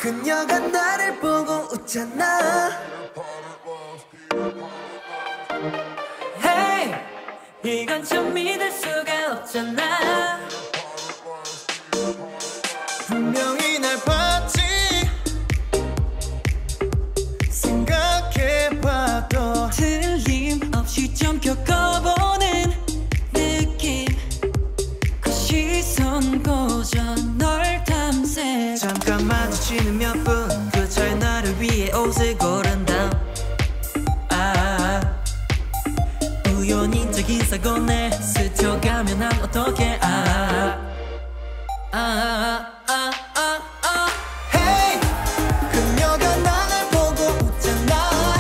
그녀가 나를 보고 웃잖아. Hey, 이건 좀 믿을 수가 없잖아. 분명히 날 봤지. 생각해봐도 틀림없이 좀 겪어보는 느낌. 그 시선 고전 널 탐색. 잠깐 마주치는 몇 분 그 차에 나를 위해 옷을 고른다. 우연인적인 사고네 스쳐가면 난 어떡해. Hey, 그녀가 나를 보고 웃잖아.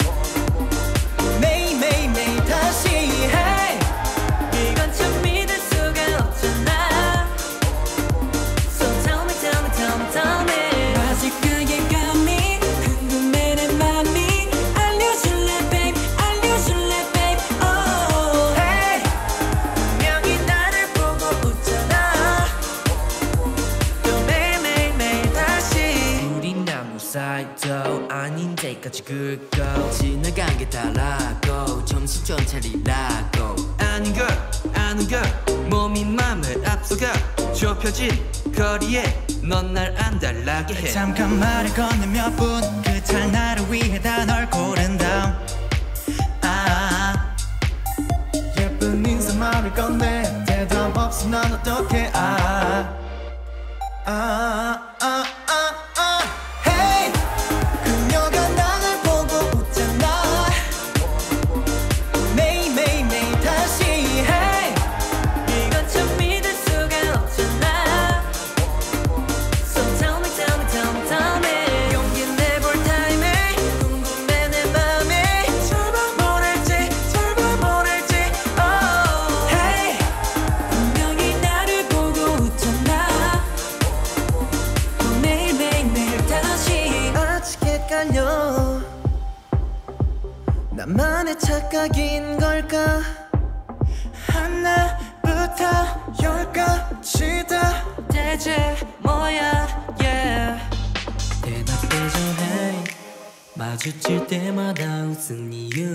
매일매일 다시. Hey, 이건 좀 믿을 수가 없잖아. So tell me, tell me, tell me, tell me. 아직 그의 감이 궁금해 내 맘이. 알려줄래 babe, 알려줄래 babe. Oh, Hey, 분명히 나를 보고 웃잖아. 또 매일매일 다시. 우린 아무 사이도 아닌 데까지 긁고 지나간 게 다라고 정신 좀 차리라고. 아는 걸 몸이 맘을 앞서가 좁혀진 거리에 넌 날 안달나게 해. 잠깐 말을 건넨 몇 분 그 찰 나를 위해 다 널 고른다. 예쁜 인사말을 건네 대답 없이 넌 어떡해. Hey, 그녀가 나를 보고 웃잖아. 매일매일 다시. Hey, 이건 좀 믿을 수가 없잖아. So tell me, tell me, tell me, tell me. 용기 내볼 타임에 궁금해 내 맘에 절반보낼지. Oh, Hey, 분명히 나를 보고 웃잖아. 또 매일매일 다시. 아직 헷갈려. 나만의 착각인 걸까? 하나부터 열까지 다 대체 뭐야, yeah. 대답해줘, hey. 마주칠 때마다 웃은 이유.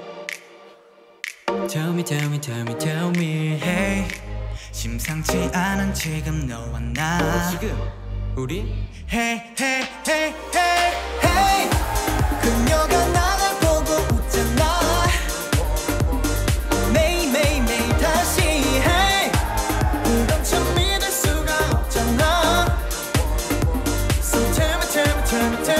Tell me, tell me, tell me, tell me. Hey, 심상치 않은 지금 너와 나. 지금 우리 Hey, hey, hey, hey, hey. 그녀가 나를 보고 웃잖아. 매일매일 다시. Hey, 이건 참 믿을 수가 없잖아. So tell me, tell me, tell me, tell me.